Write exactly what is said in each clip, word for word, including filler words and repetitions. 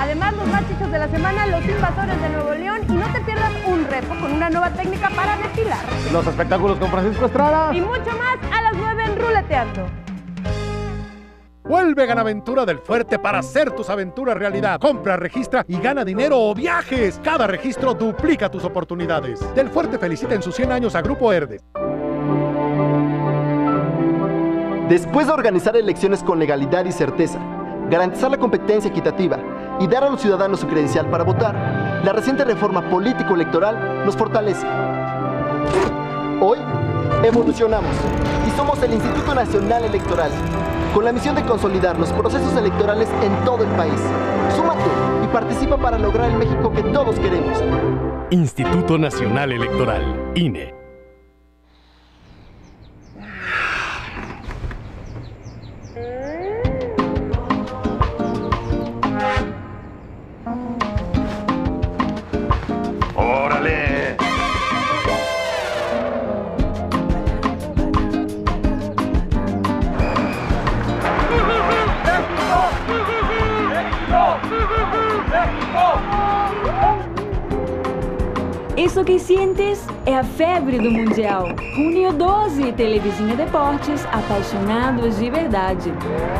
Además, los más chichos de la semana, los invasores de Nuevo León. Y no te pierdas un reto con una nueva técnica para desfilar. Los espectáculos con Francisco Estrada. Y mucho más a las nueve en Ruleteando. Vuelve Ganaventura del Fuerte para hacer tus aventuras realidad. Compra, registra y gana dinero o viajes. Cada registro duplica tus oportunidades. Del Fuerte felicita en sus cien años a Grupo Herdes. Después de organizar elecciones con legalidad y certeza, garantizar la competencia equitativa y dar a los ciudadanos su credencial para votar, la reciente reforma político-electoral nos fortalece. Hoy, evolucionamos y somos el Instituto Nacional Electoral, con la misión de consolidar los procesos electorales en todo el país. Súmate y participa para lograr el México que todos queremos. Instituto Nacional Electoral, I N E. ¡Órale! Isso que sientes é a febre do Mundial. Junho doze, Televisinha Deportes, apaixonados de verdade.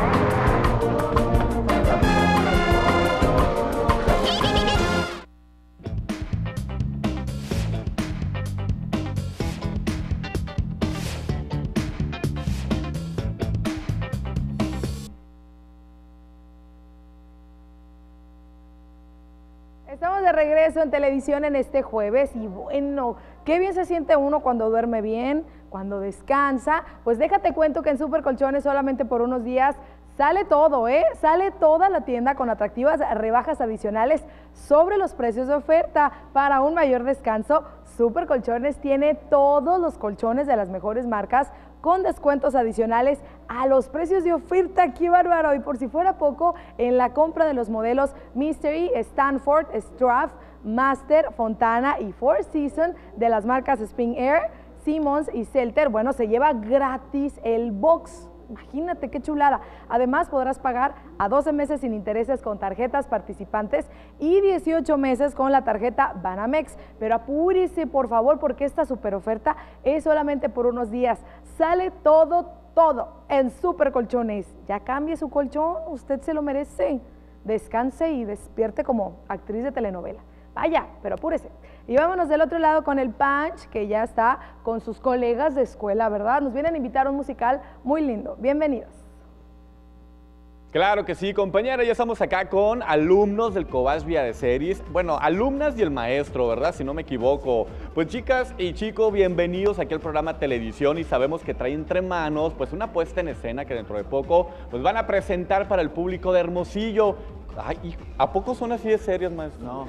Estamos de regreso en televisión en este jueves y bueno, qué bien se siente uno cuando duerme bien, cuando descansa. Pues déjate cuento que en Super Colchones solamente por unos días sale todo, ¿eh? Sale toda la tienda con atractivas rebajas adicionales sobre los precios de oferta. Para un mayor descanso, Super Colchones tiene todos los colchones de las mejores marcas con descuentos adicionales a los precios de oferta. ¡Qué bárbaro! Y por si fuera poco, en la compra de los modelos Mystery, Stanford, Straff, Master, Fontana y Four Seasons de las marcas Spring Air, Simmons y Celter, bueno, se lleva gratis el box. Imagínate qué chulada. Además, podrás pagar a doce meses sin intereses con tarjetas participantes y dieciocho meses con la tarjeta Banamex. Pero apúrese, por favor, porque esta super oferta es solamente por unos días. Sale todo, todo en Super Colchones. Ya cambie su colchón, usted se lo merece. Descanse y despierte como actriz de telenovela. Vaya, pero apúrese. Y vámonos del otro lado con el Punch, que ya está con sus colegas de escuela, ¿verdad? Nos vienen a invitar a un musical muy lindo. Bienvenidos. Claro que sí, compañera, ya estamos acá con alumnos del Cobach Villa de Series, bueno, alumnas y el maestro, ¿verdad? Si no me equivoco. Pues chicas y chicos, bienvenidos aquí al programa Televisión y sabemos que traen entre manos pues una puesta en escena que dentro de poco pues van a presentar para el público de Hermosillo. Ay, hijo, ¿a poco son así de serios, maestro? No.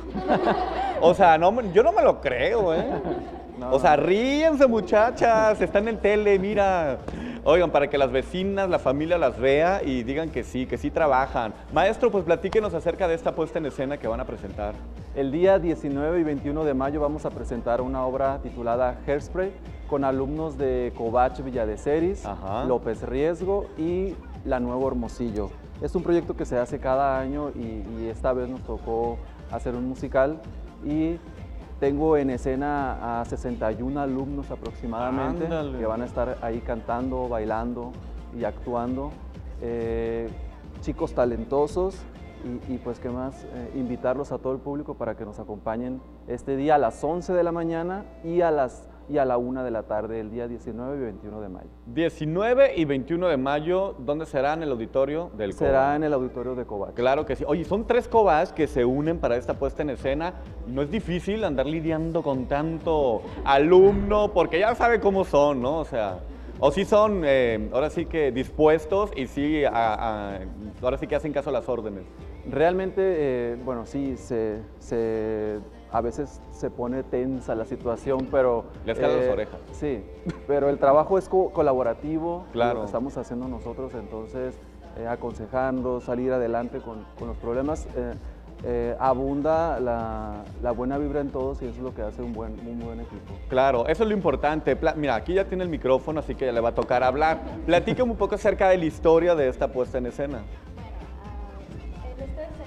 O sea, no, yo no me lo creo, ¿eh? No, o sea, ríense, muchachas, están en tele, mira. Oigan, para que las vecinas, la familia las vea y digan que sí, que sí trabajan. Maestro, pues platíquenos acerca de esta puesta en escena que van a presentar. El día diecinueve y veintiuno de mayo vamos a presentar una obra titulada Hairspray con alumnos de Cobach Villa de Series, Ajá. López Riesgo y La Nuevo Hermosillo. Es un proyecto que se hace cada año y, y esta vez nos tocó hacer un musical y tengo en escena a sesenta y uno alumnos aproximadamente Ándale. que van a estar ahí cantando, bailando y actuando. Eh, chicos talentosos y, y pues qué más, eh, invitarlos a todo el público para que nos acompañen este día a las once de la mañana y a las y a la una de la tarde, el día diecinueve y veintiuno de mayo. diecinueve y veintiuno de mayo, ¿dónde será? ¿En el auditorio del Cobach? Será en el auditorio de Cobach. Claro que sí. Oye, son tres Cobach que se unen para esta puesta en escena. No es difícil andar lidiando con tanto alumno, porque ya sabe cómo son, ¿no? O sea, o sí son, eh, ahora sí que dispuestos y sí, a, a, ahora sí que hacen caso a las órdenes. Realmente, eh, bueno, sí, se... se a veces se pone tensa la situación, pero... Les caen eh, las orejas. Sí, pero el trabajo es co colaborativo, claro. Lo estamos haciendo nosotros, entonces eh, aconsejando, salir adelante con, con los problemas. Eh, eh, abunda la, la buena vibra en todos y eso es lo que hace un buen, un buen equipo. Claro, eso es lo importante. Pla Mira, aquí ya tiene el micrófono, así que ya le va a tocar hablar. Platícame un poco acerca de la historia de esta puesta en escena. Les estoy enseñando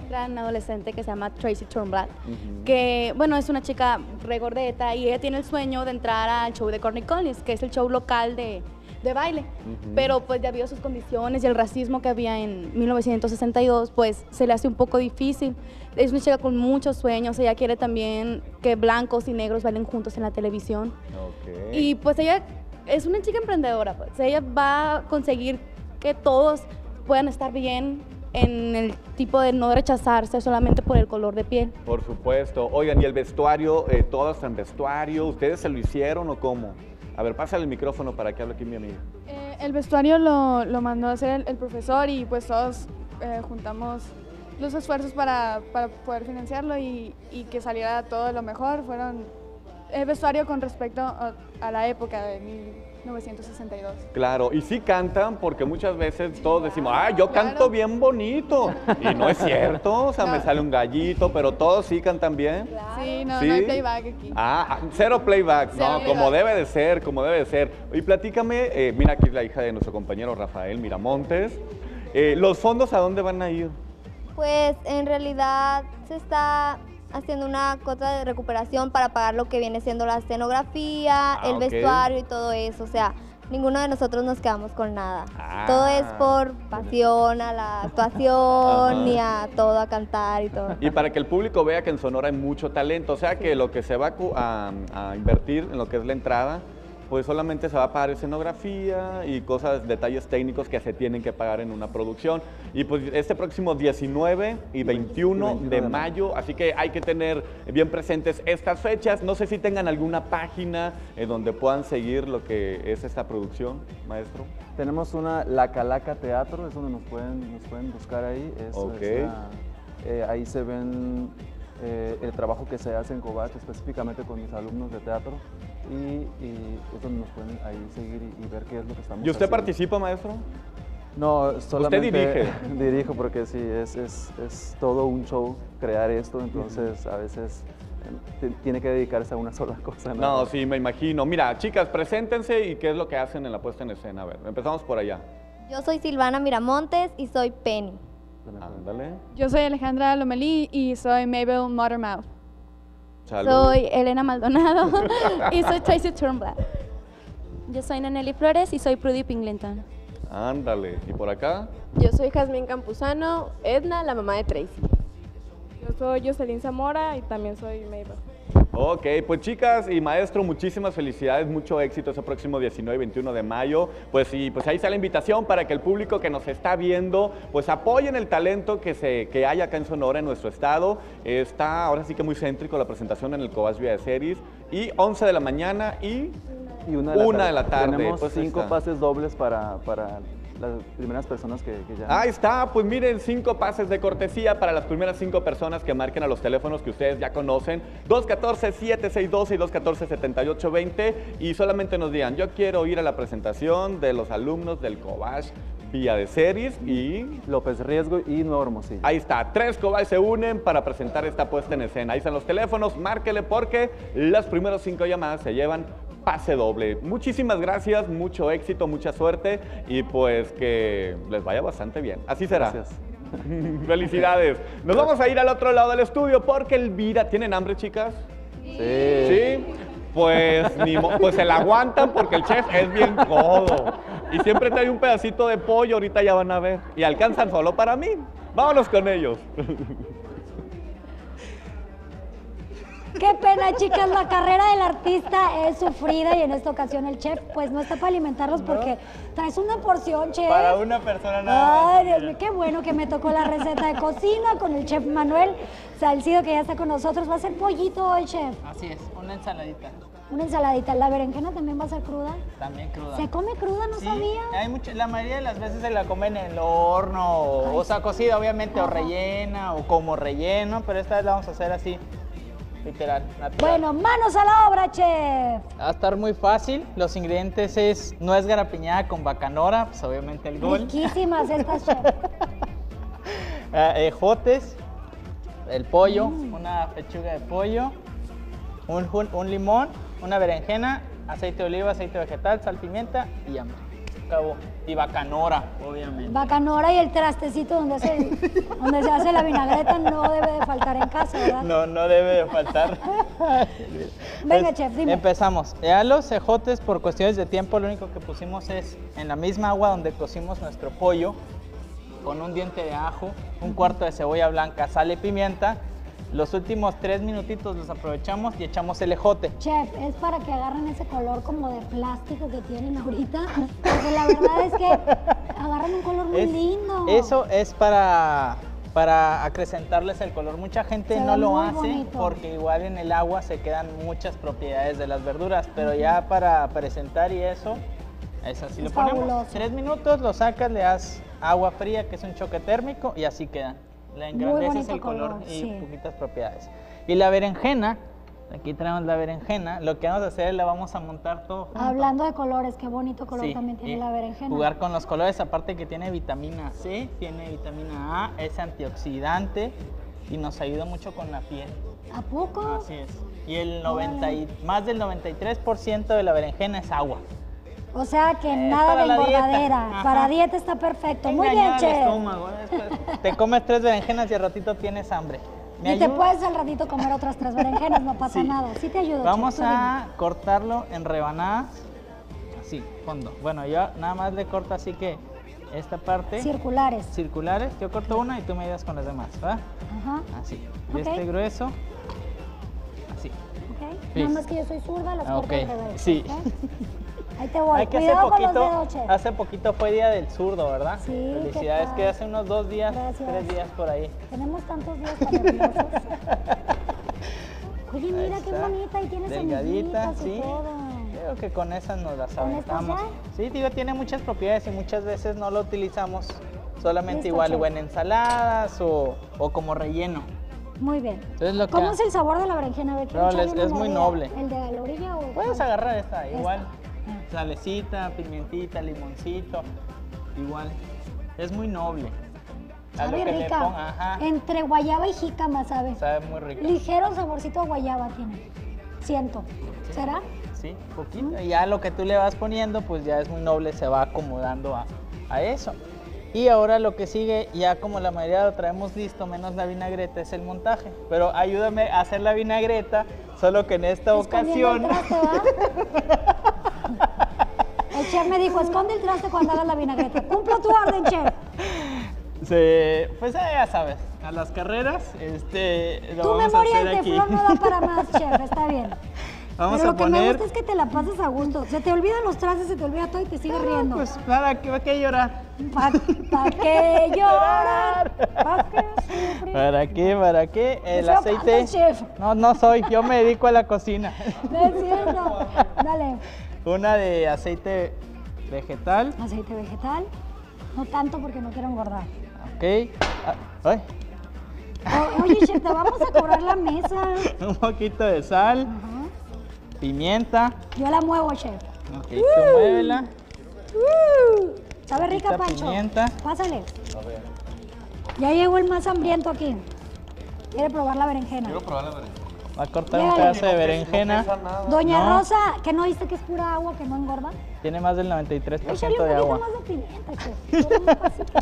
maestra, una adolescente que se llama Tracy Turnblad, uh-huh. que, bueno, es una chica regordeta y ella tiene el sueño de entrar al show de Courtney Collins, que es el show local de, de baile. Uh-huh. Pero pues debido a sus condiciones y el racismo que había en mil novecientos sesenta y dos, pues se le hace un poco difícil. Es una chica con muchos sueños, ella quiere también que blancos y negros bailen juntos en la televisión. Okay. Y pues ella es una chica emprendedora, pues ella va a conseguir que todos puedan estar bien en el tipo de no rechazarse solamente por el color de piel. Por supuesto. Oigan, ¿y el vestuario? Eh, ¿Todos en vestuario? ¿Ustedes se lo hicieron o cómo? A ver, pásale el micrófono para que hable aquí mi amiga. Eh, el vestuario lo, lo mandó a hacer el, el profesor y pues todos eh, juntamos los esfuerzos para, para poder financiarlo y, y que saliera todo lo mejor. Fueron el vestuario con respecto a, a la época de mil novecientos sesenta y dos. Claro, y sí cantan porque muchas veces todos decimos, ah, yo canto claro. bien bonito. Y no es cierto, o sea, no. me sale un gallito, pero todos sí cantan bien. Claro. Sí, no, ¿Sí? no hay playback aquí. Ah, cero playback, cero no, playback. Como debe de ser, como debe de ser. Y platícame, eh, mira aquí es la hija de nuestro compañero Rafael Miramontes. Eh, ¿Los fondos a dónde van a ir? Pues en realidad se está haciendo una cuota de recuperación para pagar lo que viene siendo la escenografía, ah, el okay. vestuario y todo eso. O sea, ninguno de nosotros nos quedamos con nada. Ah. Todo es por pasión a la actuación Ajá. y a todo, a cantar y todo. Y para que el público vea que en Sonora hay mucho talento, o sea que lo que se va a, a invertir en lo que es la entrada, pues solamente se va a pagar escenografía y cosas, detalles técnicos que se tienen que pagar en una producción. Y pues este próximo diecinueve y veintiuno de mayo, así que hay que tener bien presentes estas fechas. No sé si tengan alguna página en donde puedan seguir lo que es esta producción, maestro. Tenemos una La Calaca Teatro, es donde nos pueden, nos pueden buscar ahí. Es, okay. es una, eh, ahí se ven eh, el trabajo que se hace en Covach, específicamente con mis alumnos de teatro. Y, y es donde nos pueden ahí seguir y, y ver qué es lo que estamos haciendo. ¿Y usted haciendo. participa, maestro? No, solamente ¿Usted dirige? dirijo porque sí, es, es, es todo un show crear esto, entonces uh-huh. a veces eh, tiene que dedicarse a una sola cosa. No, no, sí, me imagino. Mira, chicas, preséntense y qué es lo que hacen en la puesta en escena. A ver, empezamos por allá. Yo soy Silvana Miramontes y soy Penny. Ándale. Yo soy Alejandra Lomelí y soy Mabel Mothermouth. Salud. Soy Elena Maldonado y soy Tracy Turnblad. Yo soy Naneli Flores y soy Prudy Pingleton. Ándale, ¿y por acá? Yo soy Jazmín Campuzano, Edna, la mamá de Tracy. Yo soy Jocelyn Zamora y también soy Mabel. Ok, pues chicas y maestro, muchísimas felicidades, mucho éxito ese próximo diecinueve y veintiuno de mayo. Pues sí, pues ahí está la invitación para que el público que nos está viendo, pues apoyen el talento que, se, que hay acá en Sonora, en nuestro estado. Está ahora sí que muy céntrico la presentación en el Covach Villa de Series. Y once de la mañana y, y una, de la, una de la tarde. Tenemos pues cinco pases dobles para... para las primeras personas que, que ya... Ahí está, pues miren, cinco pases de cortesía para las primeras cinco personas que marquen a los teléfonos que ustedes ya conocen, dos uno cuatro, siete seis uno dos y dos uno cuatro, siete ocho dos cero, y solamente nos digan, yo quiero ir a la presentación de los alumnos del Covach Villa de Series y... López Riesgo y Nuevo Hermosillo. Ahí está, tres Covach se unen para presentar esta puesta en escena. Ahí están los teléfonos, márquele porque las primeras cinco llamadas se llevan pase doble. Muchísimas gracias, mucho éxito, mucha suerte y pues que les vaya bastante bien. Así será. Gracias. Felicidades. Nos vamos a ir al otro lado del estudio porque Elvira... ¿Tienen hambre, chicas? Sí. ¿Sí? Pues, ni mo... pues se la aguantan porque el chef es bien codo. Y siempre trae un pedacito de pollo, ahorita ya van a ver. Y alcanzan solo para mí. Vámonos con ellos. Qué pena, chicas, la carrera del artista es sufrida y en esta ocasión el chef pues no está para alimentarlos porque ¿no? Traes una porción, chef. Para una persona nada. Ay, Dios mío, qué bueno que me tocó la receta de cocina con el chef Manuel Salcido, que ya está con nosotros. ¿Va a ser pollito hoy, chef? Así es, una ensaladita. Una ensaladita. ¿La berenjena también va a ser cruda? También cruda. ¿Se come cruda? No sí, sabía. Hay mucho, la mayoría de las veces se la comen en el horno, Ay, o sea, cocida obviamente, ajá, o rellena, o como relleno, pero esta vez la vamos a hacer así. Literal, natural. Bueno, manos a la obra, chef. Va a estar muy fácil. Los ingredientes es nuez garapiñada con bacanora, pues obviamente el gol. Riquísimas estas, chef. Ejotes, el pollo, mm. una pechuga de pollo, un, un limón, una berenjena, aceite de oliva, aceite vegetal, sal, pimienta y hambre. cabo. Y bacanora, obviamente. Bacanora y el trastecito donde se, donde se hace la vinagreta no debe de faltar en casa, ¿verdad? No, no debe de faltar. Venga, Pues, chef, dime. Empezamos. Ya los ejotes, por cuestiones de tiempo, lo único que pusimos es en la misma agua donde cocimos nuestro pollo, con un diente de ajo, un cuarto de cebolla blanca, sal y pimienta. Los últimos tres minutitos los aprovechamos y echamos el ejote. Chef, es para que agarren ese color como de plástico que tienen ahorita, porque la verdad es que agarran un color muy Es- lindo. Eso es para, para acrecentarles el color. Mucha gente Se no ve lo muy hace bonito. porque igual en el agua se quedan muchas propiedades de las verduras, pero ya para presentar y eso, es así. Es Lo ponemos fabuloso. tres minutos, lo sacas, le das agua fría, que es un choque térmico, y así quedan. Le Muy engrandeces bonito el color, color, y sí. poquitas propiedades. Y la berenjena, aquí traemos la berenjena, lo que vamos a hacer es la vamos a montar todo junto. Hablando de colores, qué bonito color Sí, también tiene y la berenjena. Jugar con los colores, aparte que tiene vitamina C, tiene vitamina A, es antioxidante y nos ayuda mucho con la piel. ¿A poco? Así es. Y el noventa y, más del noventa y tres por ciento de la berenjena es agua. O sea que Eh, nada para de la dieta. engordadera. Ajá. Para dieta está perfecto. Muy bien, Engañar al chef. estómago, después te comes tres berenjenas y al ratito tienes hambre. ¿Me Y te ayudas? puedes al ratito comer otras tres berenjenas, no pasa Sí. nada. Sí te ayudo, Vamos chef, tú a cortarlo en rebanadas, así, fondo. Bueno, yo nada más le corto así que esta parte. dime. Circulares. Circulares, yo corto una y tú me ayudas con las demás, ¿verdad? Ajá. Así. Ok. Y este grueso, así. Ok. Sí. Nada más que yo soy zurda, las corto Ok, al revés. sí. ¿ok? Ahí te voy. Hay que hace Cuidado con los poquito, dedos, chef. hace poquito fue Día del Zurdo, ¿verdad? Sí, ¿qué Felicidades, tal? que hace unos dos días, Gracias. tres días por ahí. Tenemos tantos días tan hermosos. Oye, mira Ahí qué está. bonita y tiene Delgadita, semillitas y sí. todo. Creo que con esas nos las ¿Con estas aventamos. Sí, digo, tiene muchas propiedades y muchas veces no lo utilizamos solamente Listo, igual chef. o en ensaladas o, o como relleno. Muy bien. Entonces lo que ¿Cómo es el sabor de la berenjena? A ver, quiero No, echarle es- una es muy mordida. noble. ¿El de la orilla o...? Puedes agarrar esta, Esta. igual. Ah. Salecita, pimentita, limoncito, igual. Es muy noble. A lo Sabe que le rica. ponga, ajá, Entre guayaba y jícama, ¿sabe? sabe muy rico. Ligero saborcito a guayaba tiene. Siento. ¿Será? Sí, poquito. Y ya lo que tú le vas poniendo, pues ya es muy noble, se va acomodando a, a eso. Y ahora lo que sigue, ya como la mayoría lo traemos listo, menos la vinagreta, es el montaje. Pero ayúdame a hacer la vinagreta, solo que en esta Escondiendo ocasión... el traste, ¿va? El chef me dijo, esconde el traste cuando hagas la vinagreta. Cumplo tu orden, chef. se, pues eh, ya sabes, a las carreras, este, lo Tu vamos a memoria hacer de aquí. teflón no da para más, chef, está bien. Vamos Pero a lo que me poner... gusta es que te la pases a gusto. Se te olvidan los trastes, se te olvida todo y te sigues riendo. Pues nada, ¿para qué llorar? ¿Para pa qué llorar? ¿Para qué sufrir? ¿Para qué? ¿Para qué? El feo aceite... cantas, chef. No, no soy, yo me dedico a la cocina. No es cierto. Dale. Una de aceite vegetal, Aceite vegetal. No tanto porque no quiero engordar. ok. Ah, ay, O- oye, chef, te vamos a cobrar la mesa. un poquito de sal, pimienta, Yo la muevo, chef. ok, tú muévela. Uh, ¿Sabe rica, Poquita Pancho? pimienta. Pásale. Ya llegó el más hambriento aquí. Quiere probar la berenjena. probar la berenjena. Va a cortar un Llévale. pedazo de berenjena. Doña No, Rosa, ¿que no viste que es pura agua, que no engorda? tiene más del noventa y tres por Échale ciento un de poquito agua. más de pimienta, chef. Solo un pasito.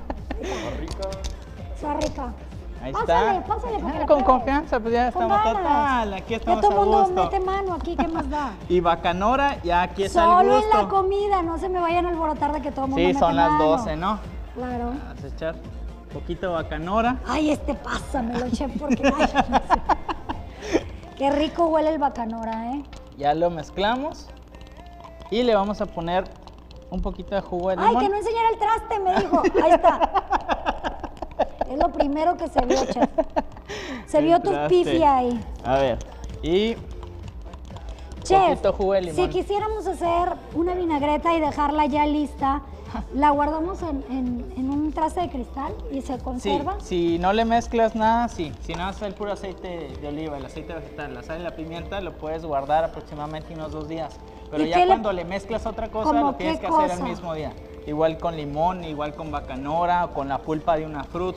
Está rica. Ahí Pásale, está. pásale para que Ah, la con pruebes. confianza, pues ya Con estamos ganas. total. Aquí Ya estamos todo a el mundo gusto. mete mano aquí, ¿qué más da? Y bacanora, ya aquí es al Solo en gusto. la comida, no se me vayan a alborotar de que todo el mundo Sí, mete son las mano. doce, ¿no? Claro. Vamos a echar un poquito de bacanora. Ay, este pásamelo, chef, porque... ay, no sé. Qué rico huele el bacanora, ¿eh? Ya lo mezclamos. Y le vamos a poner un poquito de jugo de limón. Ay, que no enseñara el traste, me dijo. Ahí está. Es lo primero que se vio, chef. Se vio tu Traste. pifia ahí. A ver, y Chef, poquito jugo de limón. si quisiéramos hacer una vinagreta y dejarla ya lista, ¿la guardamos en, en- en un traste de cristal y se Sí, conserva? si no le mezclas nada, sí. Si no es el puro aceite de oliva, el aceite vegetal, la sal y la pimienta, lo puedes guardar aproximadamente unos dos días. Pero ¿Y ya qué le- cuando le mezclas otra cosa, ¿Cómo lo tienes qué que hacer cosa? el mismo día. Igual con limón, igual con bacanora o con la pulpa de una fruta.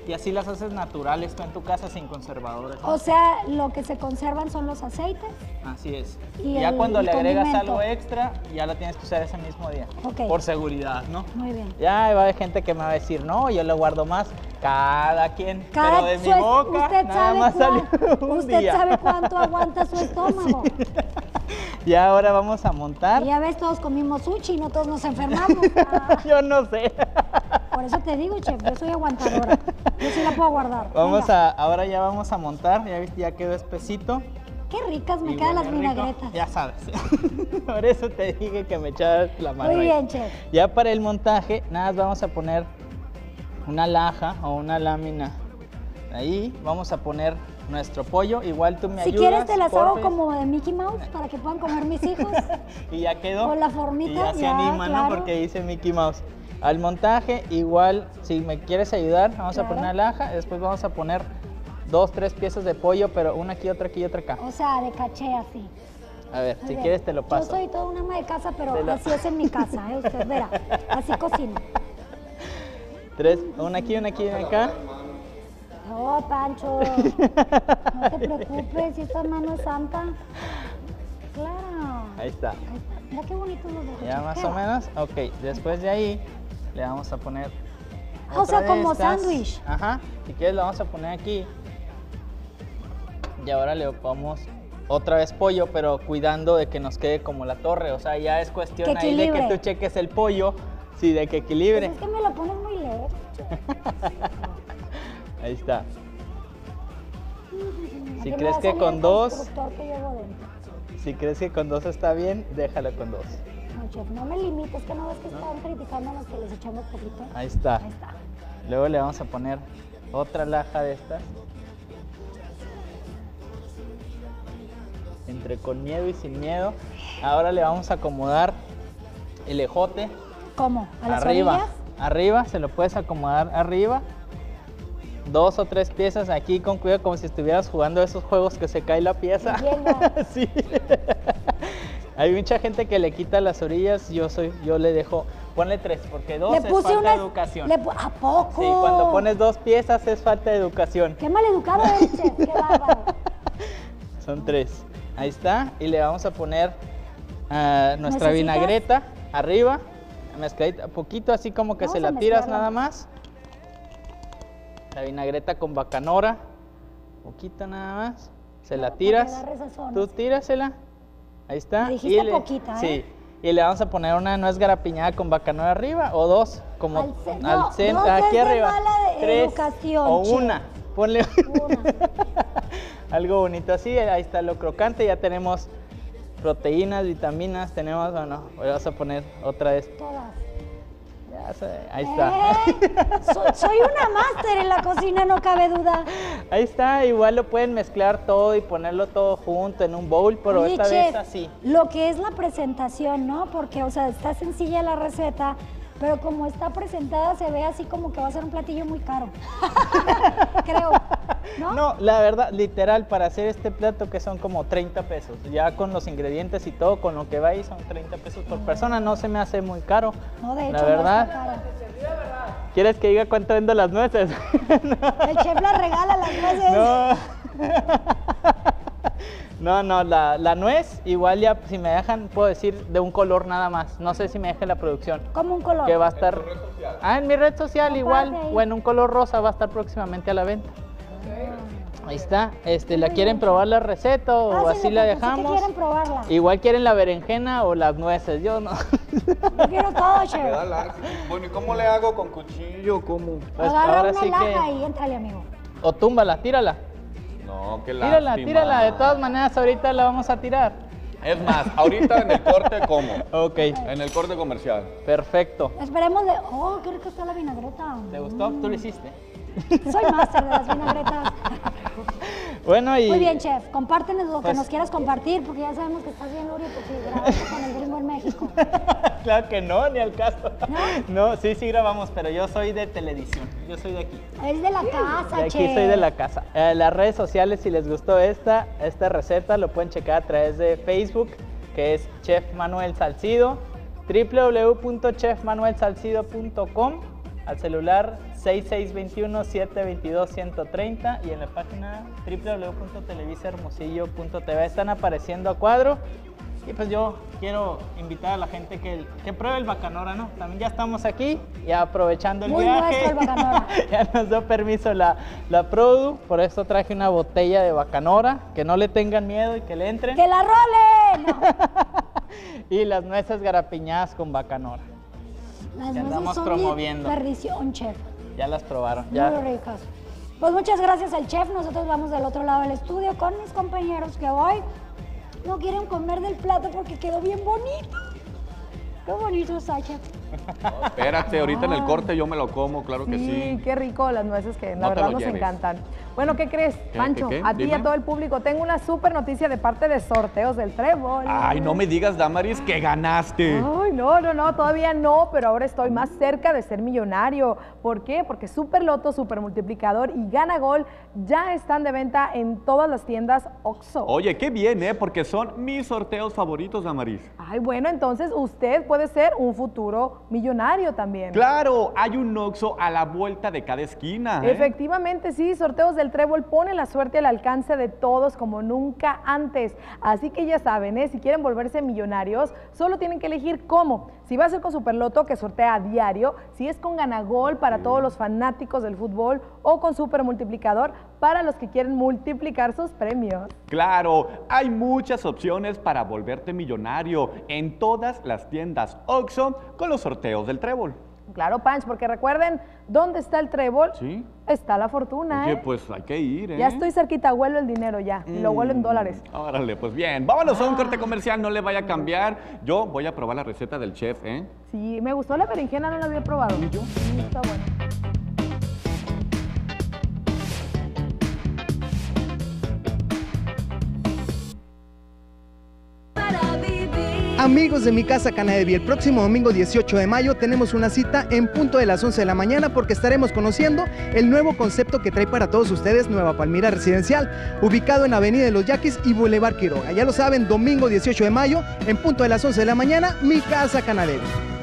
Y así las haces naturales tú en tu casa sin conservadores. O sea, lo que se conservan son los aceites. Así es. Y ya el- cuando el le agregas condimento. algo extra, ya lo tienes que usar ese mismo día. Ok. Por seguridad, ¿no? Muy bien. Ya va a haber gente que me va a decir, no, yo lo guardo más. Cada quien. Cada pero de mi su es- boca usted nada sabe más cuán- salió un usted día. sabe cuánto aguanta su estómago. Y ahora vamos a montar. Y ya ves, todos comimos sushi y no todos nos enfermamos. Ah, Yo no sé. por eso te digo, chef, yo soy aguantadora. Yo sí la puedo guardar. Vamos Venga. a, ahora ya vamos a montar, ya viste, ya quedó espesito. Qué ricas me Y quedan las huele rico. vinagretas. Ya sabes. Por eso te dije que me echabas la mano. Muy ahí. bien, chef. Ya para el montaje, nada más vamos a poner una laja o una lámina. Ahí vamos a poner nuestro pollo. Igual tú me Si ayudas. quieres te las hago porfis. como de Mickey Mouse para que puedan comer mis hijos. Y ya quedó. Con la formita, Y ya, se ya, anima, claro. ¿no? Porque dice Mickey Mouse. Al montaje, igual, si me quieres ayudar, vamos Claro. a poner una laja. Después vamos a poner dos, tres piezas de pollo, pero una aquí, otra aquí y otra acá. O sea, de caché así. A ver, Muy si bien. quieres te lo paso. Yo soy toda una ama de casa, pero Te lo- así es en mi casa, ¿eh? Usted verá. Así cocino. Tres, una aquí, una aquí, una acá. No, Pancho. No te preocupes, si esta mano es santa. Claro. Ahí está. Ahí está. Mira qué bonitos los dejo. Ya chef. más Qué o va. menos. Ok, después de ahí le vamos a poner. Ah, o otra sea, de como estas. sándwich. Ajá. Si quieres, lo vamos a poner aquí. Y ahora le vamos otra vez pollo, pero cuidando de que nos quede como la torre. O sea, ya es cuestión Que ahí de que equilibre. tú cheques el pollo. Sí, de que equilibre. Pues es que me lo pones muy lejos. Ahí está. Si Aquí me crees va a que salir con el dos, constructor que llevo dentro. si crees que con dos está bien, déjalo con dos. No, chef, no me limites, que no ves que están criticando a los que les echamos poquito. Ahí está. Ahí está. Luego le vamos a poner otra laja de estas. Entre con miedo y sin miedo. Ahora le vamos a acomodar el ejote ¿Cómo? ¿A las arriba. orillas? Arriba, se lo puedes acomodar arriba. Dos o tres piezas aquí con cuidado, como si estuvieras jugando esos juegos que se cae la pieza. Sí. Hay mucha gente que le quita las orillas, yo soy, yo le dejo, ponle tres, porque dos Le es puse falta una. de educación. le pu- ¿A poco? Sí, cuando pones dos piezas es falta de educación. Qué maleducado eres, chef, qué bárbaro. Son tres. Ahí está. Y le vamos a poner ah, nuestra ¿Necesitas? vinagreta arriba, mezcladita, poquito así como que Vamos se a la tiras mezclarla. nada más. La vinagreta con bacanora, poquito nada más. Se la Para tiras. que agarre sazón. Tú tírasela. Ahí está. Me dijiste Y le- poquita, ¿eh? Sí. Y le vamos a poner una nuez garapiñada con bacanora arriba o dos, como Al ce- al no, centro, dos es aquí de arriba. mala de- Tres educación, o che. una. Ponle algo bonito así. Ahí está lo crocante. Ya tenemos proteínas, vitaminas. Tenemos, bueno, vamos a poner otra vez. Todas. Ya sé, ahí está. ¿Eh? So- soy una máster en la cocina, no cabe duda. Ahí está. Igual lo pueden mezclar todo y ponerlo todo junto en un bowl, pero Oye, esta chef, vez así. lo que es la presentación, ¿no? Porque, o sea, está sencilla la receta, pero como está presentada se ve así como que va a ser un platillo muy caro. Creo, ¿no? No, la verdad, literal, para hacer este plato que son como treinta pesos, ya con los ingredientes y todo, con lo que va ahí son treinta pesos por persona, no se me hace muy caro. No, de hecho, la no verdad. está caro. ¿Quieres que diga cuánto vendo las nueces? El chef la regala las nueces. No. No, no, la, la nuez, igual ya, si me dejan, puedo decir de un color nada más. No sé si me deje la producción. Como un color. Que va a estar. Ah, en mi red social igual. Comparte ahí. O en un color rosa va a estar próximamente a la venta. Ahí está. Este, ¿la quieren probar la receta o Ah, sí, así me la parece que dejamos? quieren probarla. Igual quieren la berenjena o las nueces. Yo no. Yo quiero todo, chef. Bueno, ¿y cómo le hago? ¿Con cuchillo? ¿Cómo? Pues Agarra ahora una sí laja que. y éntrale, amigo. O túmbala, tírala. No, qué Tírala, lástima. tírala. De todas maneras, ahorita la vamos a tirar. Es más, ahorita en el corte, ¿cómo? Ok. En el corte comercial. Perfecto. Esperemos de... Oh, qué rica está la vinagreta. ¿Te gustó? ¿Tú lo hiciste? Soy máster de las vinagretas. Bueno, y. Muy bien, chef. Compártenos lo Pues- que nos quieras compartir, porque ya sabemos que estás bien, Uri, porque grabaste con el gringo en México. Claro que no, ni al caso. No, sí, sí grabamos, pero yo soy de televisión. Yo soy de aquí. Es de la casa, De aquí chef. soy de la casa. Eh, las redes sociales, si les gustó esta, esta receta, lo pueden checar a través de Facebook, que es Chef Manuel Salcido, w w w punto chef manuel salcido punto com. al celular seis seis dos uno, siete dos dos, uno cero tres cero y en la página w w w punto televisa hermosillo punto t v están apareciendo a cuadro. Y pues yo quiero invitar a la gente que, que pruebe el Bacanora, ¿no? También ya estamos aquí, ya aprovechando el Muy viaje. nuestro el Bacanora. Ya nos dio permiso la, la Produ, por eso traje una botella de Bacanora, que no le tengan miedo y que le entren. ¡Que la rolen! Y las nueces garapiñadas con Bacanora. Las que andamos nueces son promoviendo. de perdición, chef. Ya las probaron. Ya. Muy ricas. Pues muchas gracias al chef. Nosotros vamos del otro lado del estudio con mis compañeros que hoy no quieren comer del plato porque quedó bien bonito. Qué bonito está, chef. No, espérate, ahorita en el corte yo me lo como, claro que sí. Sí, qué rico las nueces que la No te verdad lo nos lleves. encantan. Bueno, ¿qué crees, ¿Qué, Pancho? qué, qué? A ti y Dime. a todo el público. Tengo una súper noticia de parte de Sorteos del Trébol. Ay, no me digas, Damaris, que ganaste. Ay, no, no, no, todavía no, pero ahora estoy más cerca de ser millonario. ¿Por qué? Porque Super Loto, Super Multiplicador y Gana Gol ya están de venta en todas las tiendas OXXO. Oye, qué bien, ¿eh? Porque son mis sorteos favoritos, Damaris. Ay, bueno, entonces usted puede ser un futuro millonario también. Claro, hay un OXXO a la vuelta de cada esquina, ¿eh? Efectivamente, sí, Sorteos del Trébol pone la suerte al alcance de todos como nunca antes. Así que ya saben, ¿eh? Si quieren volverse millonarios, solo tienen que elegir cómo. Si va a ser con Superloto, que sortea a diario, si es con Ganagol para Sí. todos los fanáticos del fútbol o con Super Multiplicador para los que quieren multiplicar sus premios. Claro, hay muchas opciones para volverte millonario en todas las tiendas OXXO con los sorteos del Trébol. Claro, Panch, porque recuerden, ¿dónde está el trébol? Sí. Está la fortuna, Oye, ¿eh? pues hay que ir, ¿eh? Ya estoy cerquita, huelo el dinero ya, y lo huelo en dólares. Órale, pues bien. Vámonos a un corte comercial, no le vaya a cambiar. Yo voy a probar la receta del chef, ¿eh? Sí, me gustó la berenjena, no la había probado. ¿Y yo? Sí, está bueno. Amigos de Mi Casa Canadevi, el próximo domingo dieciocho de mayo tenemos una cita en punto de las once de la mañana porque estaremos conociendo el nuevo concepto que trae para todos ustedes Nueva Palmira Residencial, ubicado en Avenida de los Yaquis y Boulevard Quiroga. Ya lo saben, domingo dieciocho de mayo en punto de las once de la mañana, Mi Casa Canadevi.